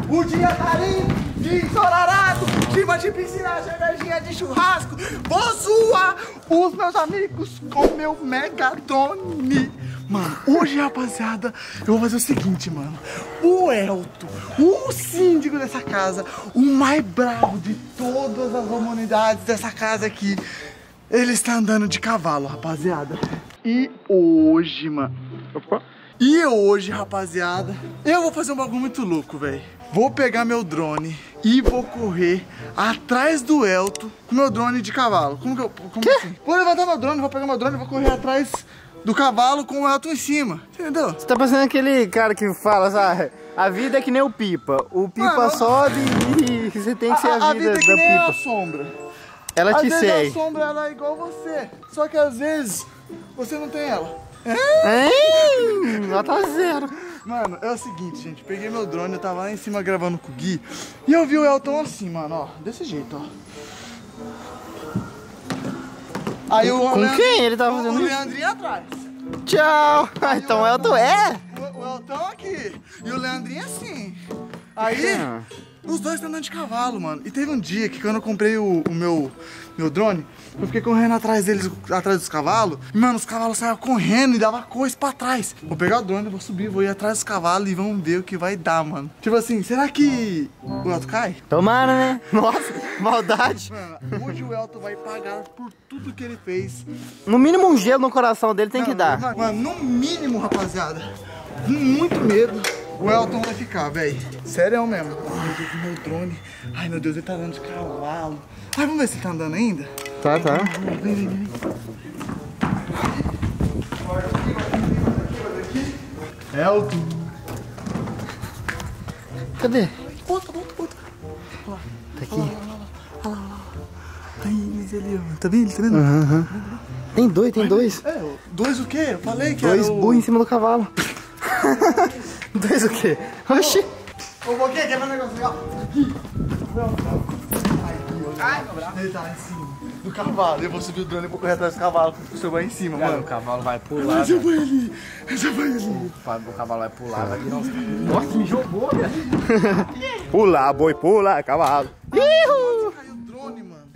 O dia tá lindo, de ensolarado, clima de piscina, cervejinha de churrasco. Vou zoar os meus amigos com meu Megadone. Mano, hoje, rapaziada, eu vou fazer o seguinte, mano. O Elton, o síndico dessa casa, o mais bravo de todas as humanidades dessa casa aqui, ele está andando de cavalo, rapaziada. E hoje, mano... Opa! E hoje, rapaziada, eu vou fazer um bagulho muito louco, velho. Vou pegar meu drone e vou correr atrás do Elton com meu drone de cavalo. Como assim? Vou levantar meu drone, vou pegar meu drone e vou correr atrás do cavalo com o Elton em cima. Entendeu? Você tá parecendo aquele cara que fala, sabe? A vida é que nem o Pipa. O Pipa sobe e você tem que ser a vida é da que nem Pipa. a sombra. Ela te Às vezes segue. a sombra ela é igual você. Só que às vezes você não tem ela. Nota 0. Mano, é o seguinte, gente. Peguei meu drone, eu tava lá em cima gravando com o Gui. E eu vi o Elton assim, mano, ó. Desse jeito, ó. Aí o Com quem ele tava fazendo o isso? Leandrinho atrás. Tchau. Então o Elton é? O Elton aqui. E o Leandrinho assim. Aí, os dois estão andando de cavalo, mano. E teve um dia que quando eu comprei o meu drone, eu fiquei correndo atrás deles, atrás dos cavalos. E, mano, os cavalos saíam correndo e dava coisa pra trás. Vou pegar o drone, vou subir, vou ir atrás dos cavalos e vamos ver o que vai dar, mano. Tipo assim, será que o Elton cai? Tomara, né? Nossa, maldade. Mano, hoje o Elton vai pagar por tudo que ele fez. No mínimo um gelo no coração dele tem que dar. Mano, no mínimo, rapaziada, com muito medo, o Elton vai ficar, velho. Sério mesmo. Ai, meu Deus, meu drone. Ai, meu Deus, ele tá andando de cavalo. Ai, vamos ver se ele tá andando ainda. Tá. Vem. Elton. Cadê? Volta. Tá aqui. Olha lá. Ai, mas ele, tá vendo? Tá vendo? Uhum. Tem dois. É, dois o quê? Eu falei que Dois era o... burros em cima do cavalo. Dois o quê? Oxi. Ô, Boquinha, quer ver um negócio legal? Ai, meu braço. Ele tá em cima do cavalo. Eu vou subir o drone e vou correr atrás do cavalo. O seu vai em cima, Cara, mano. o cavalo vai pular. Esse vai ali. O cavalo vai pular, vai virar uns... Nossa, me jogou, velho. Pula, boi, pula, cavalo. Caiu o drone, mano.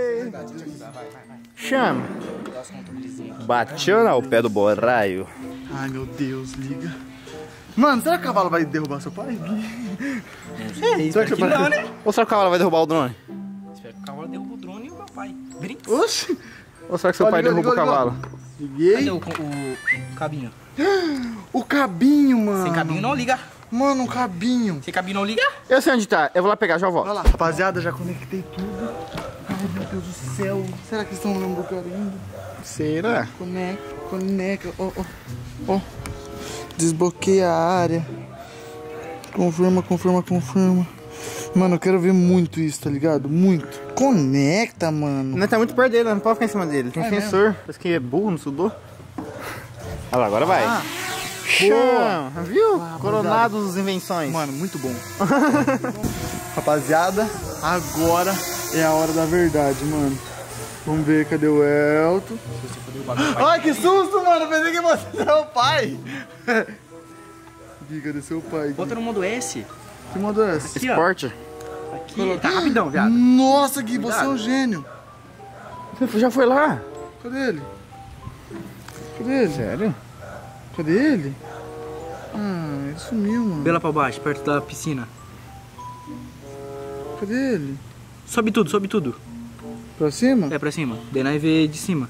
Chama. Bateu no pé do borraio. Ai, meu Deus, liga. Mano, será que o cavalo vai derrubar seu pai? É isso, Será que que não, né? Ou será que o cavalo vai derrubar o drone? Espero que o cavalo derruba o drone e o meu pai. Brinca. Oxi. Ou será que seu pai Ligou, derruba o ligou. cavalo? Liguei. Cadê o cabinho? O cabinho, mano. Sem cabinho não liga. Mano, um cabinho. Sem cabinho não liga? Eu sei onde tá, eu vou lá pegar, já volto. Vai lá. Rapaziada, já conectei tudo. Ai, meu Deus do céu. Será que estão olhando o ainda? Será? Conecta. Ó. Desbloqueia a área. Confirma. Mano, eu quero ver muito isso, tá ligado? Muito. Conecta, mano. Não tá muito perto dele, não pode ficar em cima dele. Tem sensor. Parece que é burro, não estudou. Olha lá, agora vai. Chama, viu? Coronados das invenções. Mano, muito bom. Rapaziada, agora é a hora da verdade, mano. Vamos ver, cadê o Elton? Ai, que susto, mano. Pensei que você era o pai. Gui, cadê seu pai? Gui? Bota no modo S. Que modo é esse? Aqui, ó. Esporte. Aqui, tá rapidão, viado. Nossa, Gui, você é um gênio. Você já foi lá? Cadê ele? Sério? Cadê ele? Ah, ele sumiu, mano. Vê lá pra baixo, perto da piscina. Cadê ele? Sobe tudo. Pra cima? É, pra cima. Daí nós vê de cima.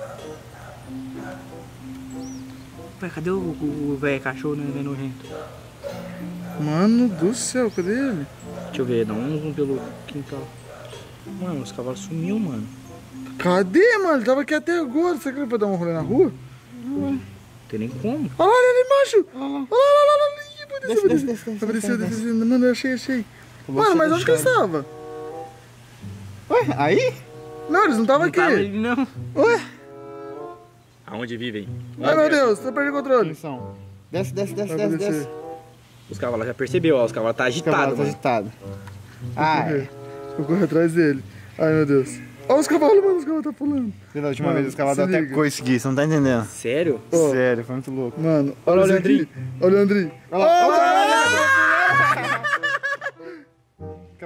Ué, cadê o velho cachorro, né, nojento? Mano do céu, cadê ele? Deixa eu ver, dá um zoom pelo quintal. Mano, os cavalos sumiu, mano. Cadê, mano? Ele tava aqui até agora. Será que ele vai dar um rolê na rua? Não tem nem como. Olha lá, ele ali embaixo. Olha lá. Desce. Desceu. Mano, eu achei. Mano, mas onde que ele estava? Ué, aí? Não, eles não estavam aqui. Tava ele, não. Ué? Aonde vivem? Ai, meu Deus, tô perdendo o controle. Atenção. Desce. Descer. Os cavalos já percebeu, ó. Os cavalos tá O cavalo agitado, tá mano. agitado. Ai. Vou correr atrás dele. Ai, meu Deus. Olha os cavalos, mano, os cavalos tá pulando. Da última Mano, vez os cavalos se deram até liga. coice, Gui, você não tá entendendo. Sério? Ó. Sério, foi muito louco. Mano, Olha o isso Leandrinho. aqui. Olha o Leandrinho. Olha lá.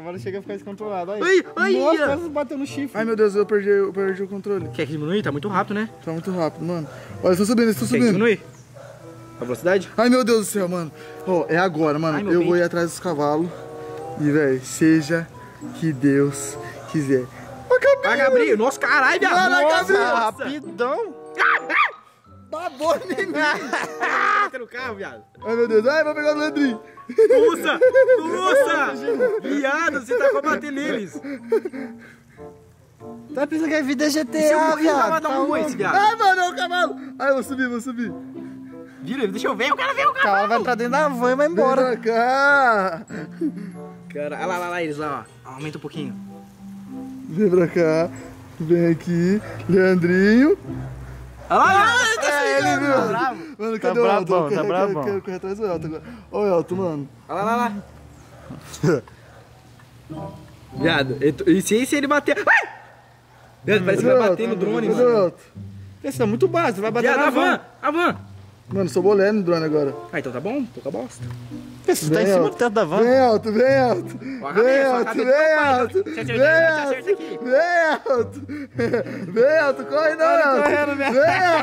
cavalo chega a ficar descontrolado. Aí. Ai, Nossa, quase bateu no chifre. Ai, meu Deus, eu perdi o controle. Quer que diminui? Tá muito rápido, né? Tá muito rápido, mano. Olha, estou subindo, estou Quer que subindo. diminui? A velocidade? Ai, meu Deus do céu, mano. Ó, é agora, mano. Ai, meu eu peito. vou ir atrás dos cavalos. E, velho, seja que Deus quiser. Vai, Gabriel. Nossa, caralho, viado. Nossa, rapidão. Babou em mim. Bate no carro, viado. Ai, meu Deus. Ai, vou pegar o Leandrinho. Nossa! Viado, você tá pra bater neles. Tá pensando que é vida Seu GTA, morrinho vai viado? dar um esse, viado. Ai, mano, é o cavalo. Ai, eu vou subir. Vira, deixa eu ver, eu quero ver o O cavalo vai entrar dentro da van e vai Vem embora. pra cá. cara. Olha lá, eles lá, ó. Aumenta um pouquinho. Vem pra cá. Vem aqui. Leandrinho. Olha lá, Ele viu? tá bravo. Mano, Tá cadê o Elton? brabão, tá brabão. Quero correr atrás do Elton agora. Ó o Elton, mano. Olha lá. Viado, e se ele bater... Ai! Viado, parece que vai bater no drone, Cadê o mano. Elton? Esse tá muito baixo, vai bater Viado, na van. a van. Mano, sou bolé no drone agora. Ah, então tá bom, pouca bosta. Esse tá em Vem, cima Elton. do teto da van. Vem, Elton, vem, Elton. Ó, Vem, cabeça, Elton, cabeça. vem, Elton. Te acerta, Vem, te acerta Elton. aqui. Vem, Elton. Vem, Elton, corre não, Elton. correndo, viado.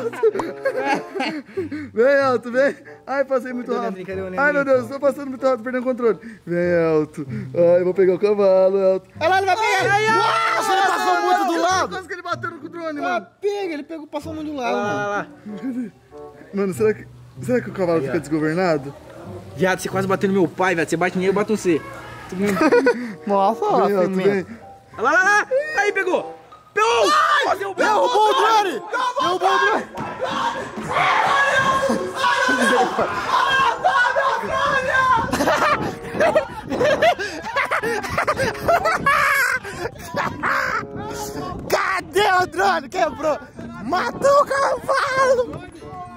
Vem, Elton, vem. Ai, passei muito Cadê o rápido. Leandrinho? Cadê o Leandrinho? Ai, meu Deus, tô passando muito rápido, perdendo o controle. Vem, Elton. Ai, vou pegar o cavalo, Elton. Olha lá, ele vai pegar. Nossa, ele passou muito do lado. Quase que ele bateu no drone, Ah, mano. pega, ele pegou, passou muito do lado, Olha mano. lá. Mano, será que o cavalo fica desgovernado? Viado, você quase bateu no meu pai, velho. Você bate nele, eu bato no você. Nossa, ó, Vem, Elton, vem. pimenta. Olha lá. Aí, pegou. Pegou. Derrubou o drone. Derrubou o drone. Cadê o drone? Quebrou. Matou o cavalo.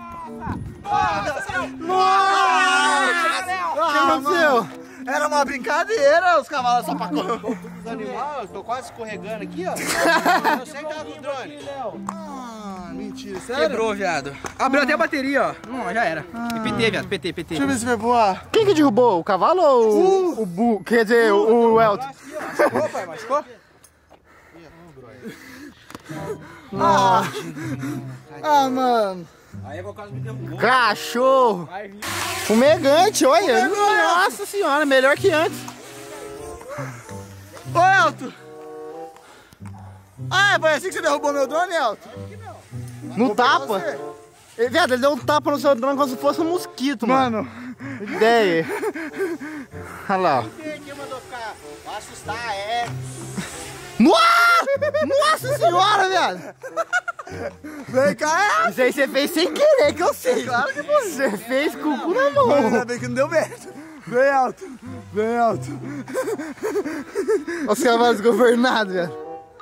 Nossa! O que aconteceu? Era uma brincadeira, os cavalos só pra correr. Os animais, tô quase escorregando aqui, ó. Eu sei que tava com o drone. Ah, mentira, sério? Quebrou, viado. Abriu até a bateria, ó. Não, já era. E PT, viado. PT. Deixa eu ver se vai voar. Quem que derrubou? O cavalo ou o Bu? Quer dizer, o Elton? Machucou, pai? Machucou? Ah, mano. Aí a quase me derrubou. Cachorro! Fumegante, olha! Nossa senhora, melhor que antes. Ô, Elton. Ah, foi assim que você derrubou meu drone, Elton? No tapa? você. Viado, ele deu um tapa no seu drone como se fosse um mosquito, mano. Ideia. Olha lá. Quem mandou ficar? Vai assustar, é. Nossa senhora, viado! Vem cá, Isso aí você fez sem querer, que eu sei. Claro que você fez com o cu na Mano, mão. ainda bem que não deu merda. Vem, Elton. Vem, Elton. Os cavalos governados, velho.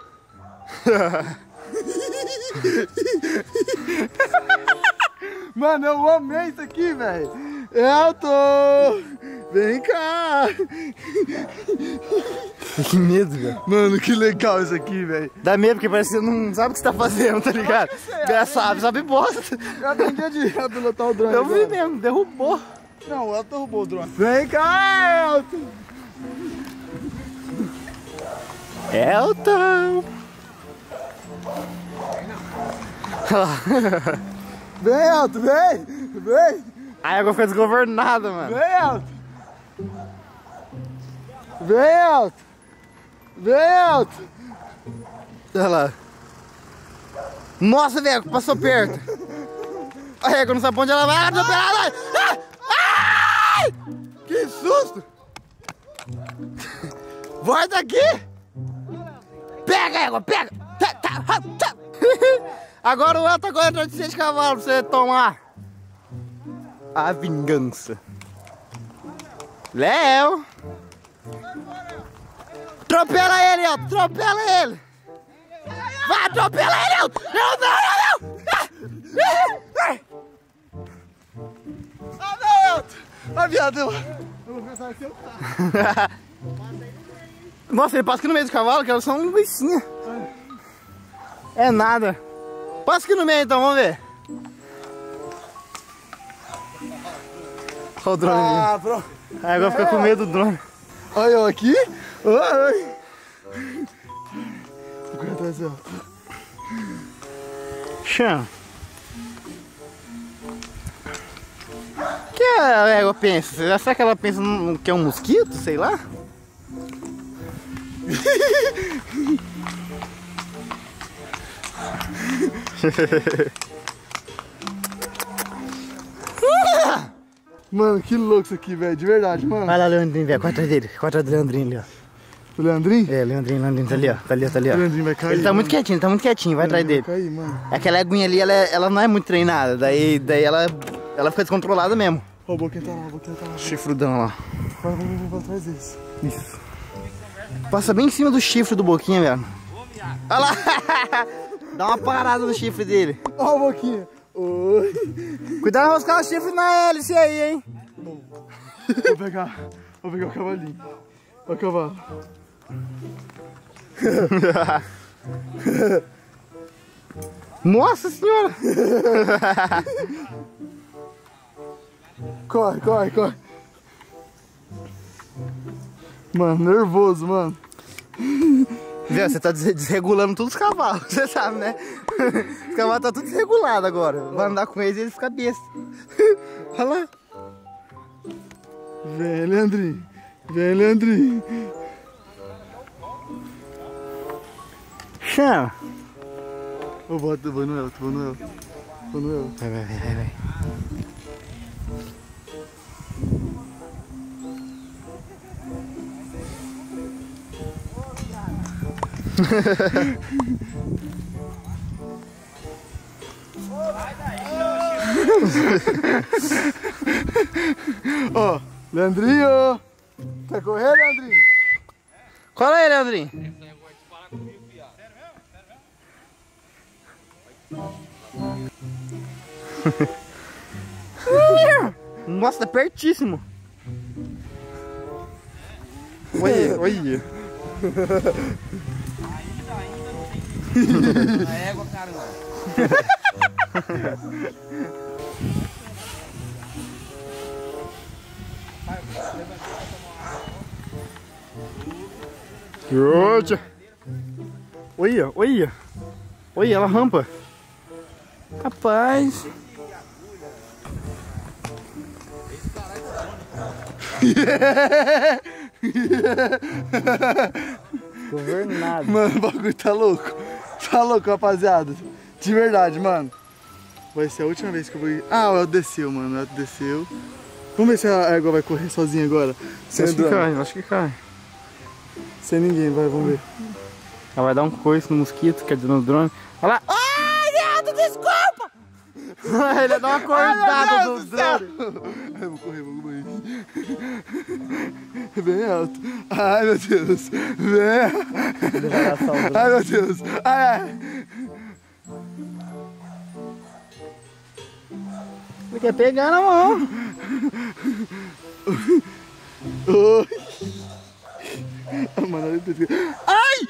Mano, eu amei isso aqui, velho. Elton. Vem cá. Que medo, velho. Mano, que legal isso aqui, velho. Dá medo porque parece que você não sabe o que você tá fazendo, tá ligado? Sabe bosta. Eu aprendi a pilotar o drone Eu vi agora. mesmo, derrubou. Não, o Elton derrubou o drone. Vem cá, Elton. Elton. Vem, Elton, vem. Vem. A água fica desgovernada, mano. Vem, Elton. Vem, Elton. Vem, Elton. Olha lá. Nossa, velho, passou perto. A régua não sabe pra onde ela vai. Ai! Ai! Que susto! Vai daqui! Pega a régua, pega! Agora o Elton agora entrou de 6 cavalos pra você tomar. A vingança. Léo! Atropela ele, Elton! Atropela ele! Vai, atropela ele, Elton! Não! Ah, não, Elton. Ah, viado. Eu vou pensar que eu Nossa, ele passa aqui no meio do cavalo, que elas são linguicinha. É nada. Passa aqui no meio então, vamos ver. Olha o drone ali. pronto. Aí agora fica com medo do drone. Olha eu aqui. Ai. Vou correr atrás dela. Chama. O que a égua pensa? Será que ela pensa que é um mosquito? Sei lá. Mano, que louco isso aqui, velho. De verdade, mano. Vai lá, Leandrinho, velho. Corre atrás dele. Corre atrás do Leandrinho ali, ó. O Leandrinho? É, Leandrinho tá ali, ó. Tá ali, ó. O Leandrinho vai cair. Ele tá muito quietinho, vai atrás dele. Vai cair, mano. Aquela aguinha ali, ela não é muito treinada. Daí ela fica descontrolada mesmo. Ó, o Boquinha tá lá, Chifrudão lá. Vai atrás deles. Isso. Passa bem em cima do chifre do Boquinha, velho. Olha lá. Dá uma parada no chifre dele. Ó, o Boquinha. Oi. Cuidado de roscar o chifre na hélice aí, hein. Vou pegar o cavalinho. Olha o cavalo. Nossa senhora. Corre. Mano, nervoso, mano. Viu, você tá desregulando todos os cavalos, você sabe, né? Os cavalos tá tudo desregulado agora. Vai andar com eles e eles ficam bestas. Olha lá. Vem, Leandrinho. Chama. Eu vou no El. Vai. Ó, Leandrinho. Quer correr, Leandrinho? Cola aí, Leandrinho. Nossa, tá pertíssimo. Olha. A égua, cara, não. Olha, ela rampa. Rapaz. Governado. Mano, o bagulho tá louco. Tá louco, rapaziada. De verdade, mano. Vai ser a última vez que eu vou ir. Ah, o El desceu, mano. O El desceu. Vamos ver se a égua vai correr sozinha agora. Acho que cai. Sem ninguém, vamos ver. Ela vai dar um coice no mosquito, quer dizer, no drone. Olha lá. Ai, viado, desculpa! Ele vai dar uma acordada no drone. Eu vou correr, vou correr. Bem alto. Ai, meu Deus. Vem. Ai, meu Deus. Ai. Ele quer pegar na mão. Oi. Mano, ai!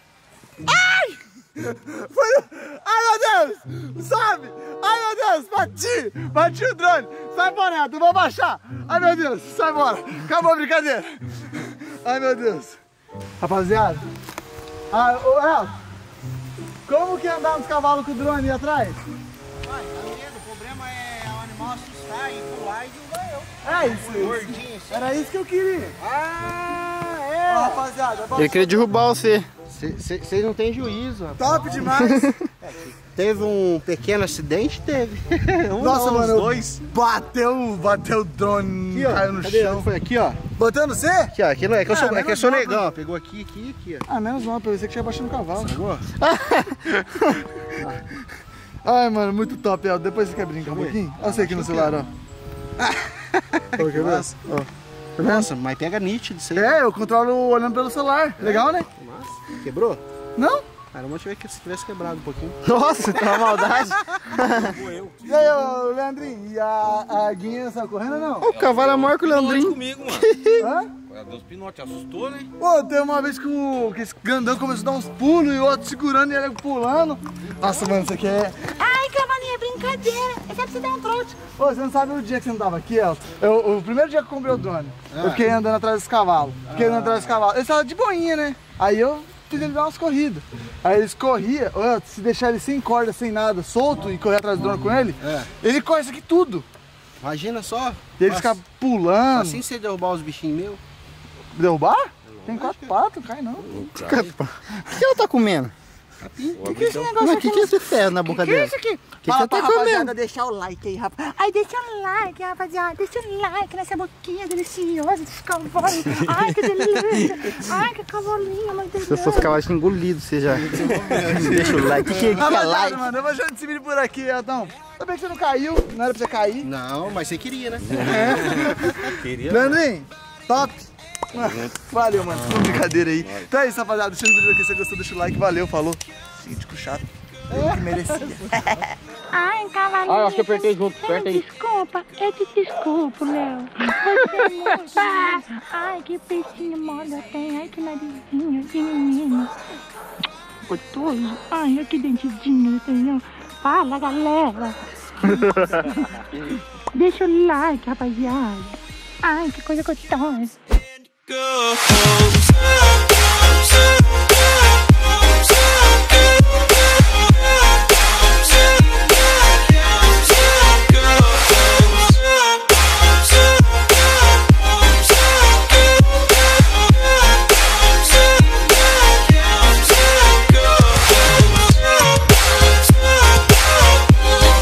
Foi... Ai, meu Deus! Sobe! Ai, meu Deus! Bati o drone! Sai fora, Neto, eu vou baixar! Ai, meu Deus! Sai fora! Acabou a brincadeira! Ai, meu Deus! Rapaziada! Ô, El! Como que andar nos cavalos com o drone ali atrás? Vai, tá medo. O problema é o animal assustar e pular e derrubar eu. É isso! Gordinho assim. Era isso que eu queria! Ah, Ó, rapaziada! Ele queria derrubar você. Vocês não têm juízo, rapaz. Top demais! Teve um pequeno acidente? Teve. Nossa, mano, dois. Bateu o drone, Aqui, ó. caiu no Cadê? chão. Foi aqui, ó. Bateu no C? Aqui, ó. Aqui não é que eu sou, é que eu sou menos negão, ó. Pegou aqui, ó. Ah, menos mal, pra você que tinha baixado no cavalo. Pegou? Ai, mano, muito top, El. Depois você quer brincar um pouquinho? Olha você aqui no celular, ó. Quer ver? Nossa. Ó. Nossa, mas pega nítido isso aí. É, eu controlo olhando pelo celular. Legal, né? Nossa. Quebrou? Não? Cara, eu achei que se tivesse quebrado um pouquinho. Nossa, tá uma maldade. E aí, ô, Leandrinho, e a guinha saiu correndo ou não? O cavalo é maior que o Leandrinho. Comigo, mano. Hã? Deus Pinote assustou, né? Pô, teve uma vez que esse grandão começou a dar uns pulos e o outro segurando e ele pulando. Nossa, mano, isso aqui é... Ai, cavalinho é brincadeira. É só pra você dar um trote. Ô, você não sabe o dia que você não tava aqui, Elton? O primeiro dia que eu comprei o drone, eu fiquei andando atrás dos cavalos. Eles estavam de boinha, né? Aí eu fiz ele dar umas corridas. Aí eles corriam, se deixar ele sem corda, sem nada, solto e correr atrás do drone com ele, ele corre isso aqui tudo. Imagina só. E ele fica pulando. Assim você derrubar os bichinhos meus. Derrubar? Tem 4 patas, cai não. O que ela tá comendo? O que é esse negócio Mas aqui? o que é esse ferro na boca Que é dela? isso aqui? Que Fala você tá pra rapaziada comendo? deixar o like aí, rapaz. Ai, deixa o like, rapaziada. Deixa o like nessa boquinha deliciosa desse cavalo. Ai, que delícia. Ai, que cavalinho, meu Deus. Se eu fosse cavalo, tinha engolido você já. Deixa o like. O que é Rapaziada, like? mano, eu vou deixando esse vídeo por aqui, Elton. Ainda bem que você não caiu, não era pra você cair. Não, mas você queria, né? Queria. Leandrinho, top. Valeu, mano. Uma brincadeira aí. Então é isso, rapaziada. Deixa no vídeo aqui se você gostou, deixa o like. Valeu, falou. Síndico chato. Eu que merecia. Ai, cavalinho. Ah, eu acho que eu apertei junto. Aperta aí. Desculpa, eu te desculpo, Léo. Você é muito lindo. Ai, que peitinho mole eu tenho. Ai, que narizinho de menino. Gostoso. Ai, que dentezinho eu tenho. Fala, galera. Deixa o like, rapaziada. Ai, que coisa gostosa. Go home.